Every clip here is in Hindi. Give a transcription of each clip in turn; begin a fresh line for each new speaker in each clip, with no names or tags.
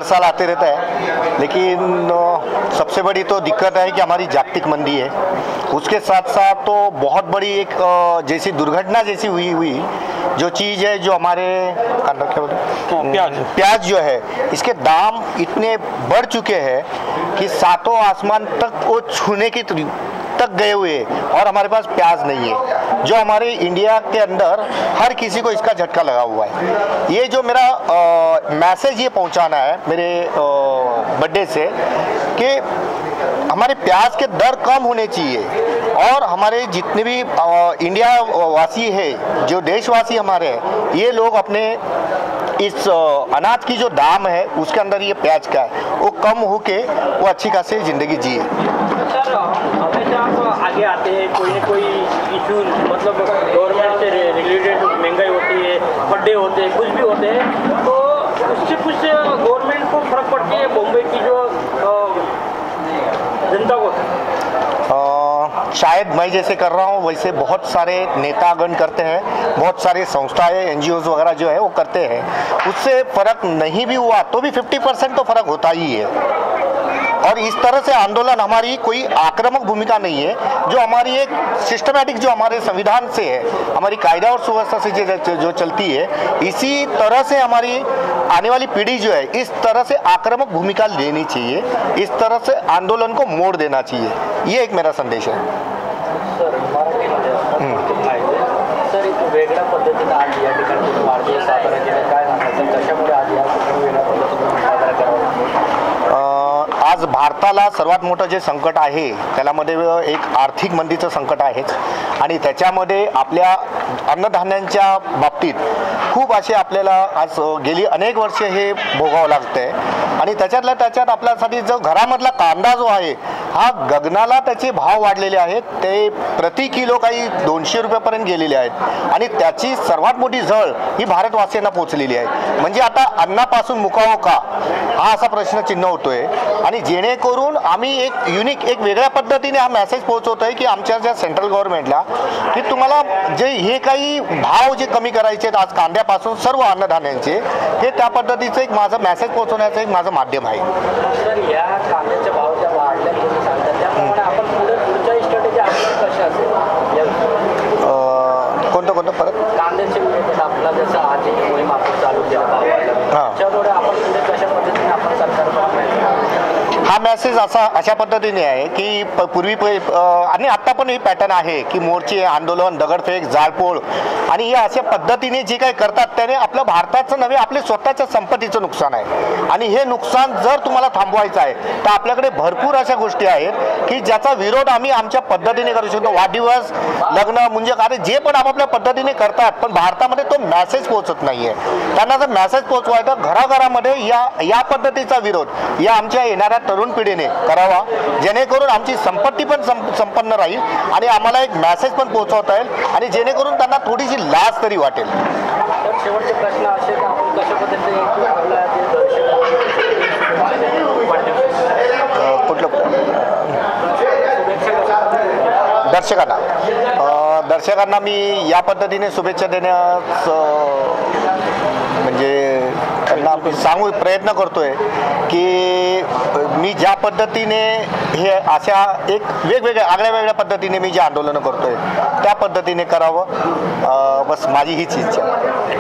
साल आते रहता है, लेकिन सबसे बड़ी तो दिक्कत है कि हमारी जागतिक मंदी है। उसके साथ साथ तो बहुत बड़ी एक जैसी दुर्घटना जैसी हुई जो चीज़ है, जो हमारे प्याज जो है, इसके दाम इतने बढ़ चुके हैं कि सातों आसमान तक वो छूने की तक गए हुए, और हमारे पास प्याज नहीं है, जो हमारे इंडिया के अंदर हर किसी को इसका झटका लगा हुआ है। ये जो मेरा मैसेज ये पहुंचाना है मेरे बर्थडे से कि हमारे प्याज के दर कम होने चाहिए, और हमारे जितने भी इंडिया वासी है, जो देशवासी हमारे हैं, ये लोग अपने इस अनाज की जो दाम है उसके अंदर ये प्याज का है वो कम होके वो अच्छी खासी ज़िंदगी जिए।
सर हमेशा आप आगे आते हैं कोई न कोई इशू, मतलब गवर्नमेंट से रिलेटेड महंगाई होती है, खड्डे होते हैं, कुछ भी होते हैं, तो उससे कुछ गवर्नमेंट को फर्क पड़ती है मुंबई की जो जनता को?
शायद मैं जैसे कर रहा हूँ वैसे बहुत सारे नेतागण करते हैं, बहुत सारे संस्थाएं एनजीओज वगैरह जो है वो करते हैं, उससे फ़र्क नहीं भी हुआ तो भी 50% तो फ़र्क होता ही है। और इस तरह से आंदोलन हमारी कोई आक्रामक भूमिका नहीं है, जो हमारी एक सिस्टमैटिक जो हमारे संविधान से है, हमारी कायदा और सुव्यवस्था से जो चलती है, इसी तरह से हमारी आने वाली पीढ़ी जो है इस तरह से आक्रामक भूमिका लेनी चाहिए, इस तरह से आंदोलन को मोड़ देना चाहिए, ये एक मेरा संदेश है।
सर एक वेगळ्या पद्धतीने आज या ठिकाणी वाढदिवस साजरा केला, काय सांगायचं, कशामुळे आज या वेगळ्या पद्धतीने साजरा करावा?
आज भारताला सर्वात मोठं जे संकट आहे त्यामध्ये एक आर्थिक मंदीचं संकट आहेच, आणि त्याच्यामध्ये आपल्या अन्नधान्यांच्या बाबतीत खूप असे आपल्याला आज गेली अनेक वर्षे हे भोगावं लागतंय, आणि त्याच्यात आपल्यासाठी जो घरामधला कांदा जो आहे हा गगनाला त्याचे भाव वाढलेले आहेत, ते प्रति किलो काही 200 रुपयापर्यंत गेलेले आहेत, आणि त्याची सर्वात मोठी झळ ही भारतवासियांना पोहोचलेली आहे। म्हणजे आता अन्नापासून मुकावं का हा असा प्रश्नचिन्ह होतोय, आणि जेणेकरून आम्ही एक युनिक एक वेगळ्या पद्धतीने हा मेसेज पोहोचवतोय की आमच्या ज्या सेंट्रल गव्हर्नमेंटला की तुम्हाला जे हे काही भाव जे कमी करायचे आहेत आज कांद्यापासून सर्व अन्नधान्यांचे, हे त्या पद्धतीचं एक माझं मेसेज पोहोचवण्याचं एक माझं माध्यम आहे।
सर या कांद्याच्या भाव ज्या वाढल्या तुम्ही सांगता त्याप्रमाणे आपण पुढच्या स्ट्रॅटेजी आपल्याला कशा असेल?
कोणतं परत
कांद्याचे विरोधात आपला जसं आधी मोहीम आपण चालू केला भावाला, त्याच्यामुळे आपण पुढे कशा पद्धतीने आपण सरकार
हा मेसेज अशा पद्धतीने आहे की पूर्वी आणि आत्ता पण ही पॅटर्न आहे की मोर्चे, आंदोलन, दगडफेक, जाळपोळ, आणि हे अशा पद्धतीने जे काही करतात त्याने आपलं भारताचं नव्हे आपले स्वतःच्या संपत्तीचं नुकसान आहे, आणि हे नुकसान जर तुम्हाला थांबवायचं आहे तर आपल्याकडे भरपूर अशा गोष्टी आहेत की ज्याचा विरोध आम्ही आमच्या पद्धतीने करू शकतो। वाढदिवस, लग्न, म्हणजे अरे जे पण आपापल्या पद्धतीने करतात, पण भारतामध्ये तो मेसेज पोहोचत नाहीये। त्यांना जर मेसेज पोहोचवायचा घराघरामध्ये या पद्धतीचा विरोध या आमच्या येणाऱ्या तरुण पिढीने करावा, जेणेकरून आमची संपत्ती पण संपन्न राहील आणि आम्हाला एक मेसेज पण पोहोचवता येईल, आणि जेणेकरून त्यांना थोडीशी लाज तरी वाटेल।
तर शेवटचे प्रश्न असे की आपण कशा पद्धतीने आपल्या
दर्शकांना मी या पद्धतीने शुभेच्छा देण्यास म्हणजे त्यांना सांगू प्रयत्न करतोय की मी ज्या पद्धतीने हे अशा एक वेगवेगळ्या आगळ्या पद्धतीने मी जे आंदोलन करतोय त्या पद्धतीने करावं, बस माझी हीच इच्छा आहे।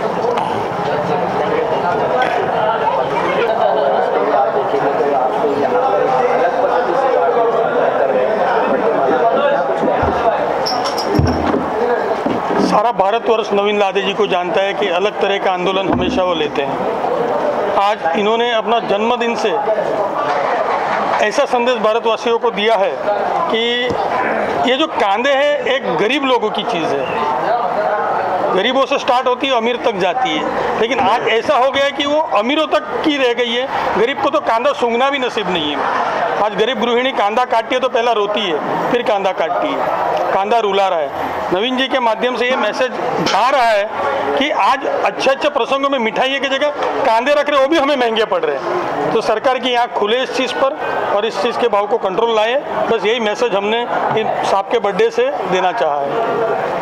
सारा भारतवर्ष नवीन लादे जी को जानता है कि अलग तरह का आंदोलन हमेशा वो लेते हैं। आज इन्होंने अपना जन्मदिन से ऐसा संदेश भारतवासियों को दिया है कि ये जो कांदे हैं एक गरीब लोगों की चीज़ है, गरीबों से स्टार्ट होती है अमीर तक जाती है, लेकिन आज ऐसा हो गया है कि वो अमीरों तक की रह गई है, गरीब को तो कांदा सूंघना भी नसीब नहीं है। आज गरीब गृहिणी कांदा काटती है तो पहला रोती है, फिर कांदा काटती है, कांदा रुला रहा है। नवीन जी के माध्यम से ये मैसेज आ रहा है कि आज अच्छे प्रसंगों में मिठाई की जगह कांदे रख रहे, वो भी हमें महंगे पड़ रहे हैं। तो सरकार की आँख खुले इस चीज़ पर और इस चीज़ के भाव को कंट्रोल लाए, बस यही मैसेज हमने इन साहब के बर्थडे से देना चाहा है।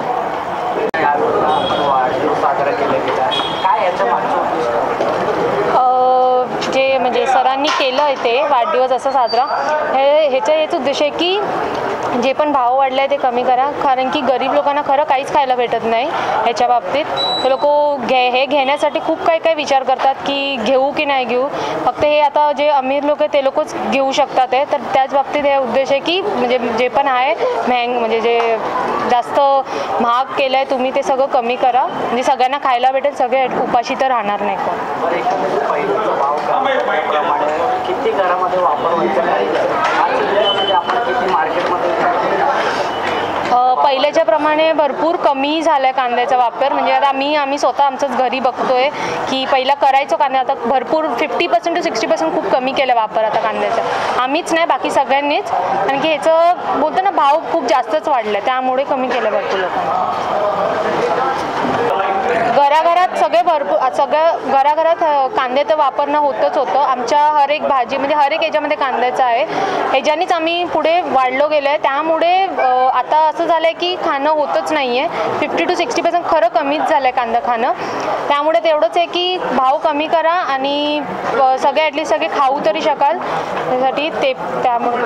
जे म्हणजे त्यांनी केलं इथे वाढदिवस असा साजरा, ह्याचा हेच उद्देश आहे की जे पण भाव वाढले आहे ते कमी करा, कारण की गरीब लोकांना खरं काहीच खायला भेटत नाही ह्याच्या बाबतीत. ते लोक हे घेण्यासाठी खूप काही विचार करतात की घेऊ की नाही घेऊ, फक्त हे आता जे अमीर लोक आहे ते लोकच घेऊ शकतात आहे. तर त्याच बाबतीत हे उद्देश आहे की म्हणजे जे पण आहे म्हणजे जे जास्त महाग केलं आहे तुम्ही ते सगळं कमी करा, म्हणजे सगळ्यांना खायला भेटेल, सगळे उपाशी तर राहणार नाही कोण.
किती घरामध्ये वापर व्हायचा, आपण किती मार्केटमध्ये
पहिल्याच्या प्रमाणे भरपूर कमी झाला आहे कांद्याचा वापर. म्हणजे आता आम्ही स्वतः आमचंच घरी बघतोय की पहिला करायचो कांदा, आता भरपूर 50% to 60% खूप कमी केला वापर आता कांद्याचा. आम्हीच नाही बाकी सगळ्यांनीच, कारण की ह्याचं बोलतो ना भाव खूप जास्तच वाढला, त्यामुळे कमी केलं भरपूर लोकांनी. घराघरात सगळं घराघरात कांद्याचं वापरणं होतं. आमच्या हर एक भाजी म्हणजे हर एक याच्यामध्ये कांद्याचं आहे, ह्याच्यानीच आम्ही पुढे वाढलो गेलो आहे. त्यामुळे आता असं झालं आहे की खाणं होतच नाही आहे, 50 to 60% खरं कमीच झालं आहे कांदा खाणं. त्यामुळे तेवढंच आहे की भाव कमी करा आणि सगळे ॲटलीस्ट सगळे खाऊ तरी शकाल, त्यासाठी ते त्यामुळे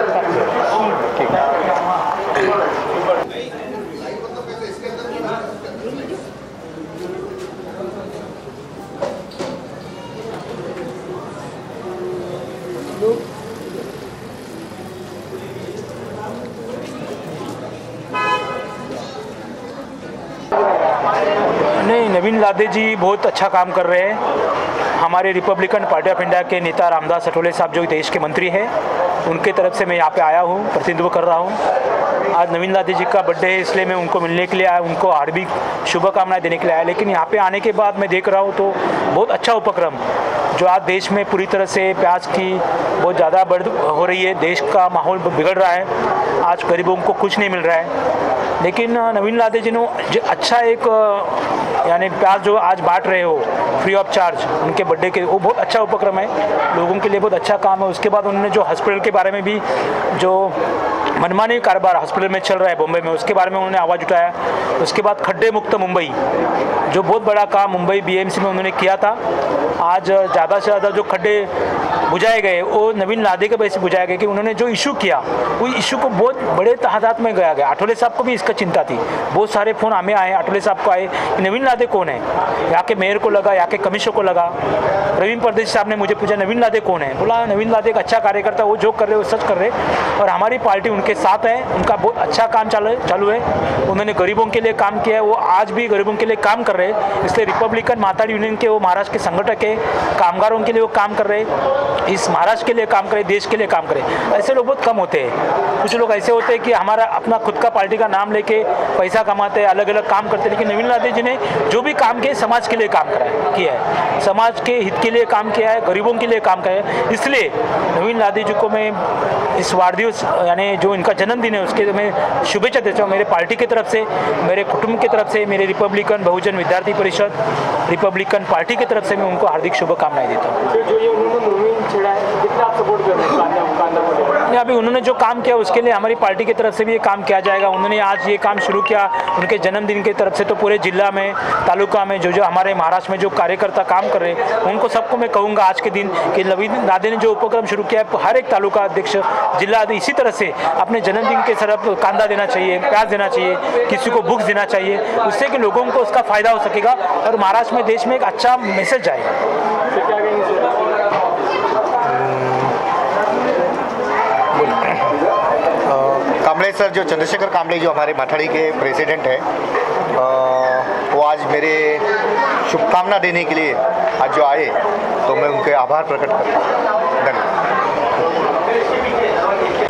नहीं, नवीन लादे जी बहुत अच्छा काम कर रहे हैं. हमारे रिपब्लिकन पार्टी ऑफ इंडिया के नेता रामदास अठवले साहब जो देश के मंत्री हैं, उनके तरफ से मैं यहाँ पे आया हूँ, प्रतिनिधित्व कर रहा हूँ. आज नवीन लादे जी का बर्थडे है, इसलिए मैं उनको मिलने के लिए आया, उनको हार्दिक शुभकामनाएं देने के लिए आया. लेकिन यहाँ पे आने के बाद मैं देख रहा हूँ तो बहुत अच्छा उपक्रम जो आज देश में पूरी तरह से प्याज की बहुत ज़्यादा बढ़ हो रही है, देश का माहौल बिगड़ रहा है, आज गरीबों को कुछ नहीं मिल रहा है. लेकिन नवीन लादे जी ने अच्छा एक यानी प्याज जो आज बांट रहे हो फ्री ऑफ चार्ज उनके बर्थडे के, वो बहुत अच्छा उपक्रम है, लोगों के लिए बहुत अच्छा काम है. उसके बाद उन्होंने जो हॉस्पिटल के बारे में भी जो मनमानी कारोबार हॉस्पिटल में चल रहा है बॉम्बे में, उसके बारे में उन्होंने आवाज़ उठाया. उसके बाद खड्डे मुक्त मुंबई, जो बहुत बड़ा काम मुंबई BMC में उन्होंने किया था. आज ज़्यादा से ज़्यादा जो खड्डे बुझाए गए वो नवीन लादे के वजह से बुझाए गए कि उन्होंने जो इशू किया वो इशू को बहुत बड़े तादाद में गया गया. आठवले साहब को भी इसका चिंता थी, बहुत सारे फ़ोन हमें आए, आठवले साहब को आए कि नवीन लादे कौन है. यहाँ के मेयर को लगा, यहाँ के कमिश्नर को लगा. प्रवीण परदेशी साहब ने मुझे पूछा नवीन लादे कौन है, बोला नवीन लादे एक अच्छा कार्यकर्ता, वो जो कर रहे वो सच कर रहे और हमारी पार्टी उनके साथ है, उनका बहुत अच्छा काम चालू है. उन्होंने गरीबों के लिए काम किया है, वो आज भी गरीबों के लिए काम कर रहे हैं. इसलिए रिपब्लिकन माताड़ी यूनियन के वो महाराष्ट्र के संगठक है, कामगारों के लिए वो काम कर रहे हैं, इस महाराष्ट्र के लिए काम करें, देश के लिए काम करें. ऐसे लोग बहुत कम होते हैं. कुछ लोग ऐसे होते हैं कि हमारा अपना खुद का पार्टी का नाम लेके पैसा कमाते हैं, अलग अलग काम करते हैं. लेकिन नवीन लादे जी ने जो भी काम किया समाज के लिए काम किया है, समाज के हित के लिए काम किया है, गरीबों के लिए काम किया है. इसलिए नवीन लादे जी को मैं इस वारदिवस यानी जो इनका जन्मदिन है उसके मैं शुभेच्छा देता हूँ. मेरे पार्टी की तरफ से, मेरे कुटुंब की तरफ से, मेरे रिपब्लिकन बहुजन विद्यार्थी परिषद रिपब्लिकन पार्टी की तरफ से मैं उनको हार्दिक शुभकामनाएं देता हूँ.
जो ये उन्होंने मूवमेंट छेड़ा है, कितना आप सपोर्ट कर रहे हैं
नहीं, अभी उन्होंने जो काम किया उसके लिए हमारी पार्टी की तरफ से भी ये काम किया जाएगा. उन्होंने आज ये काम शुरू किया उनके जन्मदिन की तरफ से, तो पूरे जिला में तालुका में जो हमारे महाराष्ट्र में जो कार्यकर्ता काम कर रहे हैं उनको सबको मैं कहूँगा आज के दिन कि नवीन लादे ने जो उपक्रम शुरू किया है, हर एक तालुका अध्यक्ष जिला इसी तरह से अपने जन्मदिन के तरफ कांदा देना चाहिए, प्याज देना चाहिए, किसी को बुक्स देना चाहिए, उससे कि लोगों को उसका फ़ायदा हो सकेगा और महाराष्ट्र में देश में एक अच्छा मैसेज जाएगा.
कांबळे सर, जो चंद्रशेखर कांबळे जो हमारे माठाड़ी के प्रेसिडेंट है, वो आज मेरे शुभकामना देने के लिए आज जो आए, तो मैं उनके आभार प्रकट करता हूँ. धन्यवाद.